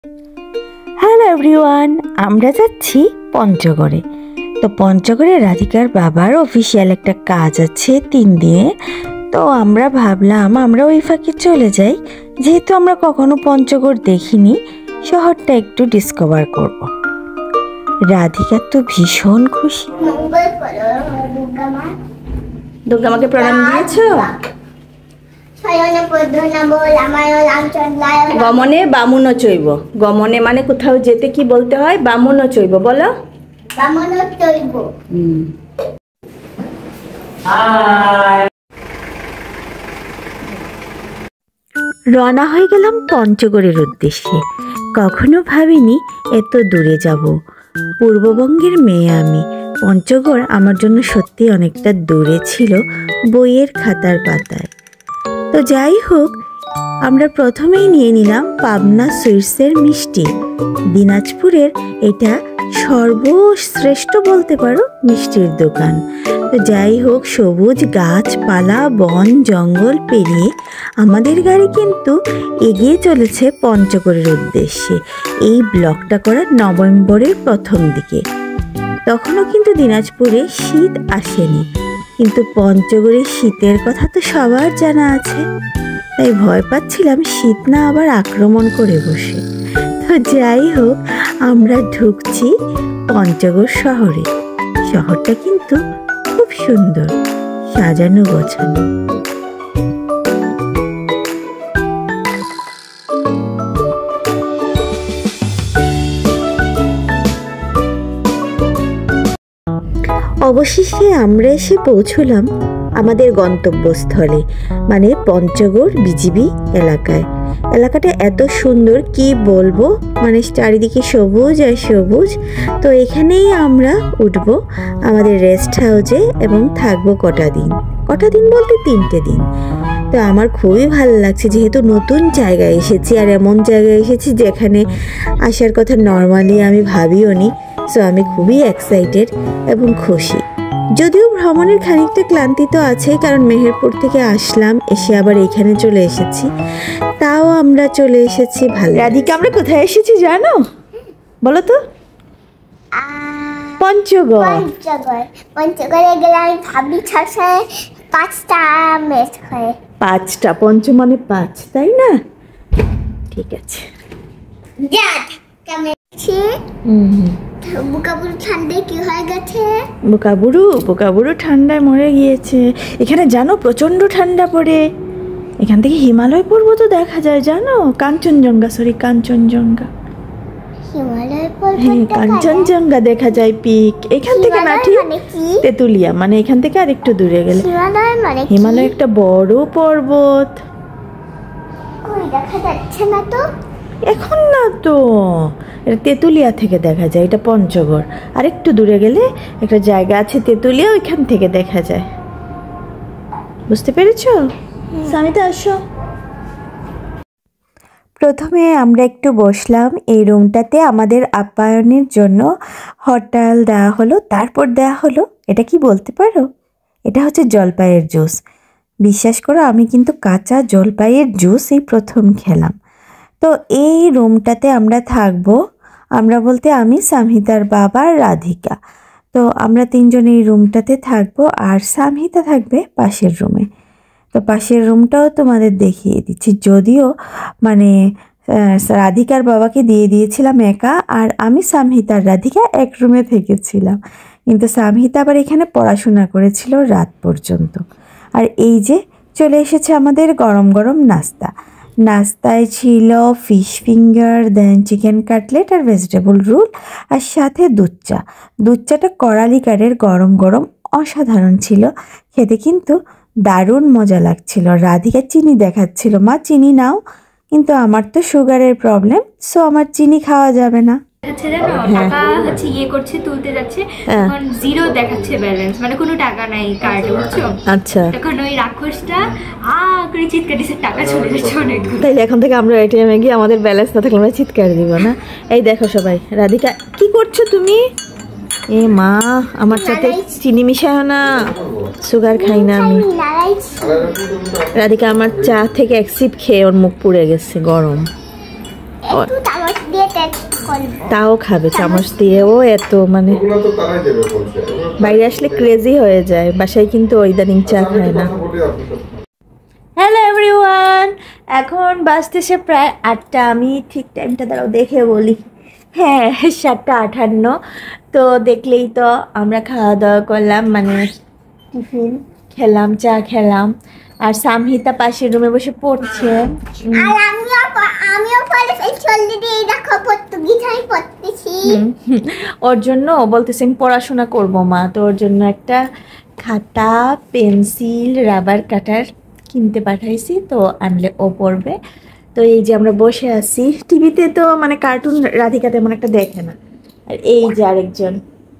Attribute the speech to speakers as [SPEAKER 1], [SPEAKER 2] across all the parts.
[SPEAKER 1] Hello everyone, আমরা যাচ্ছি পঞ্চগড়ে। তো পঞ্চগড়ে রাধিকার বাবার অফিসিয়াল একটা কাজ আছে 3 দিনে। তো আমরা ভাবলাম আমরা ওই ফাঁকে চলে যাই, যেহেতু আমরা কখনো পঞ্চগড় দেখিনি, শহরটা একটু ডিসকভার করব। রাধিকা তো ভীষণ খুশি। দুর্গা মাকে প্রণাম দিয়েছো? গমনে বামুন চৈব। গমনে মানে কোথাও যেতে কি বলতে হয়? বামুন চৈব। বলো রওনা হয়ে গেলাম পঞ্চগড়ের উদ্দেশ্যে। কখনো ভাবিনি এত দূরে যাব। পূর্ববঙ্গের মেয়ে আমি। পঞ্চগড় আমার জন্য সত্যি অনেকটা দূরে ছিল, বইয়ের খাতার পাতায়। তো যাই হোক, আমরা প্রথমেই নিয়ে নিলাম পাবনা সুইটসের মিষ্টি। দিনাজপুরের এটা সর্বশ্রেষ্ঠ বলতে পারো মিষ্টির দোকান। তো যাই হোক, সবুজ গাছপালা, বন জঙ্গল পেরিয়ে আমাদের গাড়ি কিন্তু এগিয়ে চলেছে পঞ্চগড়ের উদ্দেশ্যে। এই ব্লগটা করা নভেম্বরের প্রথম দিকে। তখনও কিন্তু দিনাজপুরে শীত আসেনি, কিন্তু পঞ্চগড়ের শীতের কথা তো সবার জানা আছে। তাই ভয় পাচ্ছিলাম শীত না আবার আক্রমণ করে বসে। তো যাই হোক, আমরা ঢুকছি পঞ্চগড় শহরে। শহরটা কিন্তু খুব সুন্দর, সাজানো গোছানো। অবশেষে আমরা এসে পৌঁছলাম আমাদের গন্তব্যস্থলে, মানে পঞ্চগড় বিজিবি এলাকায়। এলাকাটা এত সুন্দর কি বলবো, মানে চারিদিকে সবুজ আর সবুজ। তো এখানেই আমরা উঠব আমাদের রেস্ট হাউসে এবং থাকবো কটা দিন বলতে 3টে দিন। তো আমার খুবই ভালো লাগছে, যেহেতু নতুন জায়গায় এসেছি আর এমন জায়গায় এসেছি যেখানে আসার কথা নর্মালি আমি ভাবিও নি। সো আমি খুবই এক্সাইটেড এবং খুশি। যদিও ভ্রমণের খানিকটা ক্লান্তি তো আছেই, কারণ মেহেরপুর থেকে আসলাম, এসে আবার এখানে চলে এসেছি। তাও আমরা চলে এসেছি ভালো। রাধিকা, আমরা কোথায় এসেছি জানো? বলো তো। পঞ্চগড়।
[SPEAKER 2] পঞ্চগড়ে গেলে আমি ভাবি 5টা মেস হয়।
[SPEAKER 1] 5টা, পঞ্চ মানে 5, তাই না? ঠিক আছে।
[SPEAKER 2] বুকাবুরু ঠান্ডায় কি হয়ে গেছে?
[SPEAKER 1] বুকাবুরু ঠান্ডায় মরে গিয়েছে। এখানে জানো প্রচন্ড ঠান্ডা পড়ে। এখান থেকে হিমালয় পর্বত দেখা যায় জানো? কাঞ্চনজঙ্ঘা কাঞ্চনজঙ্ঘা দেখা যায় পিক এখান থেকে। না ঠিক, তেতুলিয়া মানে এখান থেকে আর একটু দূরে গেলে হিমালয় একটা বড় পর্বত।
[SPEAKER 2] দেখা যাচ্ছে না তো
[SPEAKER 1] এখন, না তো, এটা তেতুলিয়া থেকে দেখা যায়। এটা পঞ্চগড়। আর একটু দূরে গেলে একটা জায়গা আছে তেতুলিয়া, ওইখান থেকে দেখা যায়। বুঝতে পেরেছো? সামিতা আসো। প্রথমে আমরা একটু বসলাম এই রুমটাতে। আমাদের আপ্যায়নের জন্য হোটেল দেওয়া হলো, তারপর দেওয়া হলো, এটা কি বলতে পারো, এটা হচ্ছে জলপাইয়ের জুস। বিশ্বাস করো, আমি কিন্তু কাঁচা জলপাইয়ের জুস এই প্রথম খেলাম। তো এই রুমটাতে আমরা থাকবো, আমরা বলতে আমি, সামহিতার বাবা, রাধিকা। তো আমরা 3 জন এই রুমটাতে থাকবো, আর সামহিতা থাকবে পাশের রুমে। তো পাশের রুমটাও তোমাদের দেখিয়ে দিচ্ছি। যদিও মানে রাধিকার বাবাকে দিয়ে দিয়েছিলাম একা, আর আমি, সামহিতার রাধিকা এক রুমে থেকেছিলাম। কিন্তু সামহিতা আবার এখানে পড়াশোনা করেছিল রাত পর্যন্ত। আর এই যে চলে এসেছে আমাদের গরম গরম নাস্তা। নাস্তায় ছিল fish finger, then chicken cutlet আর ভেজিটেবল রোল, আর সাথে দুধ চাটা কড়ালিকারের গরম গরম, অসাধারণ ছিল খেতে, কিন্তু দারুণ মজা লাগছিল। রাধিকা চিনি দেখাচ্ছিল, মা চিনি নাও, কিন্তু আমার তো সুগারের প্রবলেম, সো আমার চিনি খাওয়া যাবে না।
[SPEAKER 3] টাকা হচ্ছে ইয়ে করছে, তুলতে যাচ্ছে, এখন 0 দেখাচ্ছে ব্যালেন্স, মানে কোনো টাকা নাই কার্ডে, বুঝছো?
[SPEAKER 1] আচ্ছা,
[SPEAKER 3] তখন ওই রাক্ষসটা করে চিৎকার দিচ্ছে, টাকা চলে যাচ্ছে অনেক।
[SPEAKER 1] তাইলে এখন থেকে আমরা এটিএমে গিয়ে আমাদের ব্যালেন্স না থাকলে আমরা চিৎকার দিব না? এই দেখো সবাই, রাধিকা কি করছো তুমি? এ মা, আমার সাথে চিনি মিশাও না, সুগার খাই না আমি। রাধিকা আমার চা থেকে এক সিপ খেয়ে ওর মুখ পুড়ে গেছে, গরম।
[SPEAKER 2] দিয়ে টেস্ট করবো।
[SPEAKER 1] তাও খাবে চামচ দিয়েও, এত মানে বাইরে আসলে ক্রেজি হয়ে যায়। বাসায় কিন্তু ইদানিং চা খায় না। হ্যালো এভরিওয়ান, এখন বাজতেছে প্রায় 8টা। আমি ঠিক টাইমটা দাঁড়াও দেখে বলি, হ্যাঁ 7:58। তো দেখলেই তো আমরা খাওয়া দাওয়া করলাম, মানে টিফিন খেলাম, চা খেলাম। আর সামহিতা পাশের রুমে বসে পড়ছে।
[SPEAKER 2] আর আমিও পরে চলে দিয়ে দেখো পর্তুগিজ আমি পড়তেছি।
[SPEAKER 1] ওর জন্য ও বলতেছে আমি পড়াশোনা করবো মা, তো ওর জন্য একটা খাতা, পেন্সিল, রাবার কাটার কিনতে পাঠাইছি, তো আনলে ও পড়বে। তো এই যে আমরা বসে আছি, টিভিতে তো মানে কার্টুন রাধিকা তেমন একটা দেখে না। আর এই যে আরেকজন,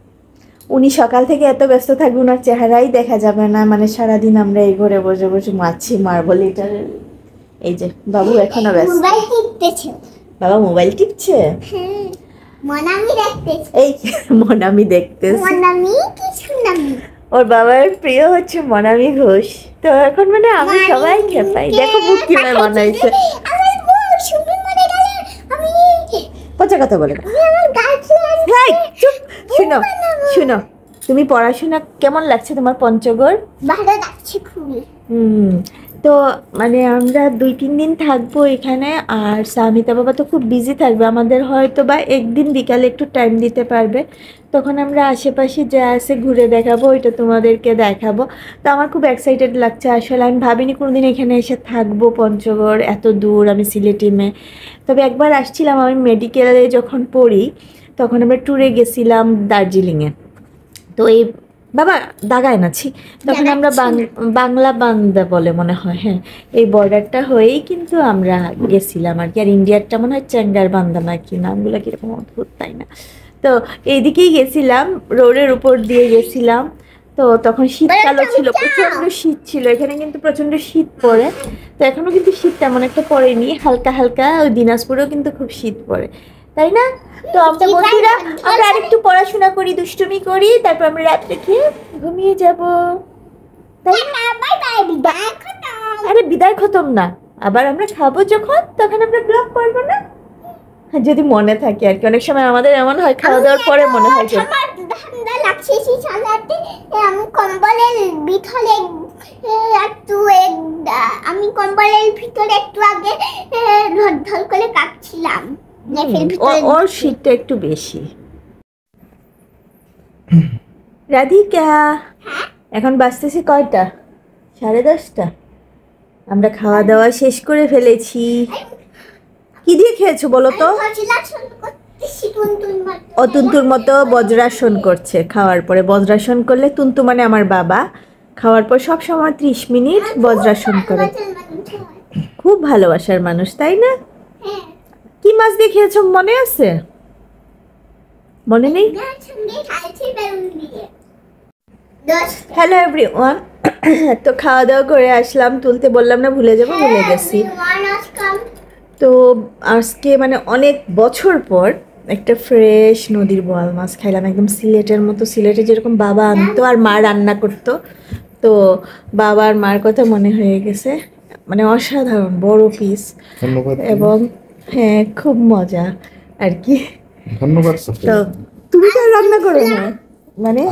[SPEAKER 1] উনি সকাল থেকে এত ব্যস্ত থাকবে ওনার চেহারাই দেখা যাবে না, মানে সারাদিন আমরা এই ঘরে বসে বসে মারছি মার্বল। এটা এই যে বাবু এখনো ব্যস্ত,
[SPEAKER 2] মোবাইল টিপতেছে।
[SPEAKER 1] বাবা মোবাইল টিপছে।
[SPEAKER 2] হ্যাঁ, মনামি দেখতেছে।
[SPEAKER 1] এই মনামি দেখতেছে।
[SPEAKER 2] মনামি কি সুনামি?
[SPEAKER 1] ওর বাবার প্রিয় হচ্ছে মনামি ঘোষ। তো এখন মানে আমি সবাই খেপাই, দেখো বুক কিভাবে বানাইছে।
[SPEAKER 2] আমার বউ শুনে মরে গেলে আমি
[SPEAKER 1] পচা কথা বলে না।
[SPEAKER 2] আমার গার্লফ্রেন্ড।
[SPEAKER 1] এই, চুপ। শুনো শুনো, তুমি পড়াশোনা কেমন লাগছে তোমার পঞ্চগড়?
[SPEAKER 2] ভালো লাগছে খুবই।
[SPEAKER 1] তো মানে আমরা 2-3 দিন থাকবো এখানে। আর সামিতা বাবা তো খুব বিজি থাকবে, আমাদের হয়তো বা একদিন বিকালে একটু টাইম দিতে পারবে, তখন আমরা আশেপাশে যা আছে ঘুরে দেখাবো, ওইটা তোমাদেরকে দেখাবো। তো আমার খুব এক্সাইটেড লাগছে আসলে, আমি ভাবিনি কোনোদিন এখানে এসে থাকবো। পঞ্চগড় এত দূর, আমি সিলেটি মেয়ে। তবে একবার আসছিলাম আমি মেডিকেলে যখন পড়ি, তখন আমরা ট্যুরে গেছিলাম দার্জিলিংয়ে। তো এই বাবা দাগায় নাছি, তখন আমরা বাংলা বান্দা বলে মনে হয়, হ্যাঁ এই বর্ডারটা হয়েই কিন্তু আমরা গেছিলাম আর কি। আর ইন্ডিয়ারটা মনে হয় চ্যাঙ্গার বান্দা না কি, নামগুলো কীরকম অদ্ভুত তাই না। তো এইদিকেই গেছিলাম, রোডের উপর দিয়ে গেছিলাম। তো তখন শীতকালও ছিল, প্রচণ্ড শীত ছিল এখানে, কিন্তু প্রচণ্ড শীত পড়ে। তো এখনও কিন্তু শীত তেমন একটা পড়েনি, হালকা হালকা। ওই দিনাজপুরেও কিন্তু খুব শীত পড়ে, তাই না? তো আমরা বন্ধুরা আমরা আরেকটু পড়াশোনা করি, দুষ্টুমি করি, তারপর আমরা রাত্রে খেয়ে ঘুমিয়ে যাব, তাই না?
[SPEAKER 2] বাই বাই, বিদায় খতম।
[SPEAKER 1] আরে বিদায় খতম না, আবার আমরা খাবো যখন তখন আমরা ব্লগ করবো না, যদি মনে থাকে আর কি। অনেক সময় আমাদের এমন হয় খাওয়া দাওয়ার পরে মনে হয় যে
[SPEAKER 2] আমার ঠান্ডা লাগছে সেই সালাতে আমি কম্বলের ভিতরে আমি কম্বলের ভিতরে একটু আগে ধর করে কাটছিলাম।
[SPEAKER 1] ওর শীতটা একটু বেশি। রাধিকা এখন বাজতেছে কয়টা? 10:30। আমরা খাওয়া দাওয়া শেষ করে ফেলেছি। কি দিয়ে খেয়েছো বলো তো? ও তুন্তুর মতো বজ্রাসন করছে খাওয়ার পরে। বজ্রাসন করলে, তুন্তু মানে আমার বাবা, খাওয়ার পর সব সময় 30 মিনিট বজ্রাসন করে। খুব ভালোবাসার মানুষ, তাই না? কি মাছ দিয়ে খেয়েছো মনে আছে? মনে নেই? হ্যালো এভরিওয়ান, তো খাওয়া দাওয়া করে আসলাম, তুলতে বললাম না, ভুলে যাবো, ভুলে গেছি। তো আজকে মানে অনেক বছর পর একটা ফ্রেশ নদীর বোয়াল মাছ খাইলাম, একদম সিলেটের মতো। সিলেটে যেরকম বাবা আনতো আর মা রান্না করতো, তো বাবা আর মার কথা মনে হয়ে গেছে। মানে অসাধারণ বড় পিস, এবং হ্যাঁ খুব মজা আর কি।
[SPEAKER 4] ধন্যবাদ।
[SPEAKER 1] তো তুমি তো রান্না করো না মানে?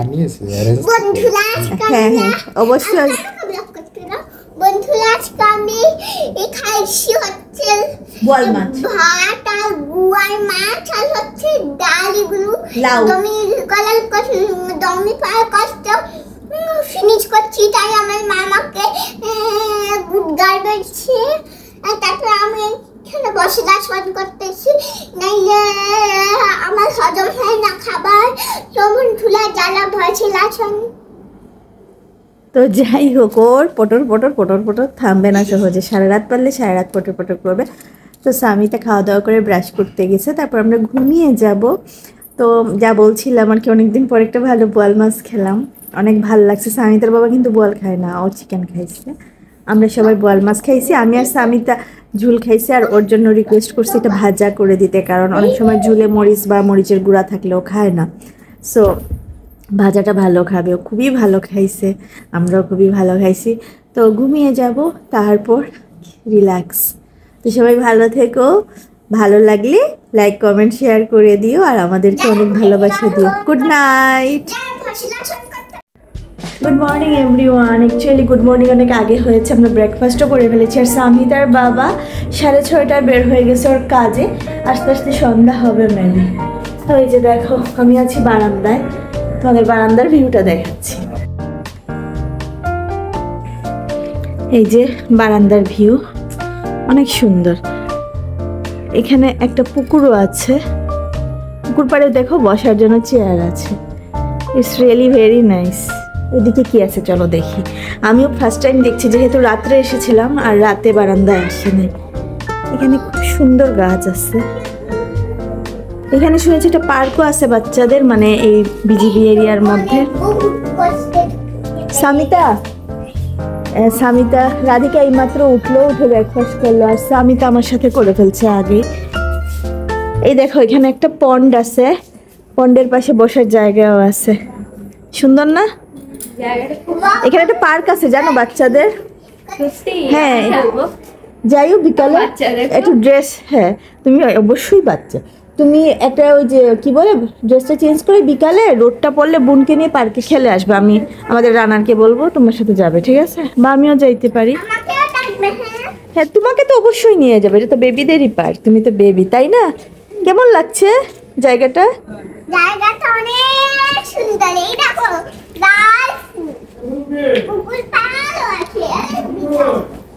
[SPEAKER 1] হ্যাঁ হ্যাঁ অবশ্যই।
[SPEAKER 2] বন্ধুরা আজকে আমি খাইছি হচ্ছে
[SPEAKER 1] বোয়াল মাছ,
[SPEAKER 2] ভাত আর গুয়ার মাছ, আর হচ্ছে ডাল। এগুলো দমি গলার কষ্ট, দমি পাওয়ার কষ্ট ফিনিশ করছি, তাই আমার মামাকে গুড় বেড়ছে। আর তারপরে আমি এখানে বসে লাসন করতেছি, নাইলে আমার হজম হয় না খাবার। যেমন ধুলা জ্বালা ভয়ছে লাসন।
[SPEAKER 1] তো যাই হোক, ওর পটর পটর পটর পটর থামবে না সহজে। সারা রাত পারলে সারা রাত পটর পটর করবে। তো সামিতা খাওয়া দাওয়া করে ব্রাশ করতে গেছে, তারপর আমরা ঘুমিয়ে যাব। তো যা বলছিলাম আর কি, অনেকদিন পর একটা ভালো বোয়াল মাছ খেলাম, অনেক ভালো লাগছে। সামিতার বাবা কিন্তু বোয়াল খায় না, ও চিকেন খাইছে। আমরা সবাই বোয়াল মাছ খাইছি, আমি আর সামিতা ঝুল খাইছি। আর ওর জন্য রিকোয়েস্ট করছি এটা ভাজা করে দিতে, কারণ অনেক সময় ঝুলে মরিচ বা মরিচের গুঁড়া থাকলেও খায় না। সো ভাজাটা ভালো খাবে, ও খুবই ভালো খাইছে, আমরাও খুবই ভালো খাইছি। তো ঘুমিয়ে যাব, তারপর রিল্যাক্স। তো সবাই ভালো থেকো, ভালো লাগলে লাইক কমেন্ট শেয়ার করে দিও আর আমাদেরকে অনেক ভালোবাসা দিও। Good night. Good morning everyone. Actually good morning অনেক আগে হয়েছে, আমরা ব্রেকফাস্টও করে ফেলেছি। আর সামিতার বাবা 6:30টায় বের হয়ে গেছে ওর কাজে, আস্তে আস্তে সন্ধ্যা হবে মেবি। তো এই যে দেখো আমি আছি বারান্দায়, তোমাদের বারান্দার ভিউটা দেখাচ্ছি। এই যে বারান্দার ভিউ অনেক সুন্দর। এখানে একটা পুকুরও আছে, পুকুর পাড়ে দেখো বসার জন্য চেয়ার আছে। It's really very nice. ওইদিকে কি আছে চলো দেখি। আমিও ফার্স্ট টাইম দেখছি, যেহেতু রাত্রে এসেছিলাম আর রাতে বারান্দায় আসিনি। এখানে খুব সুন্দর গাছ আছে। এখানে শুনেছি একটা পার্কও আছে বাচ্চাদের, মানে এই বিজিবি এরিয়ার মধ্যে। সামিতা রাধিকা এইমাত্র উঠলো, উঠে ব্রেকফাস্ট করলো, আর সামিতা আমার সাথে করে ফেলছে আগে। এই দেখো এখানে একটা পন্ড আছে, পন্ডের পাশে বসার জায়গাও আছে। সুন্দর না? এখানে একটা পার্ক আছে জানো বাচ্চাদের। হ্যাঁ যাইও বিকালে একটু ড্রেস, হ্যাঁ তুমি অবশ্যই বাচ্চা, তুমি একটা ওই যে কি বলে ড্রেসটা চেঞ্জ করে বিকালে রোদটা পড়লে বোনকে নিয়ে পার্কে খেলে আসবে। আমি আমাদের রানারকে বলবো তোমার সাথে যাবে, ঠিক আছে? বা আমিও যাইতে পারি। হ্যাঁ তোমাকে তো অবশ্যই নিয়ে যাবে, এটা তো বেবিদেরই পার্ক, তুমি তো বেবি, তাই না? কেমন লাগছে জায়গাটা?
[SPEAKER 2] জায়গাটা অনেক সুন্দর। এই দেখো লাল পুকুর পাড়ও আছে।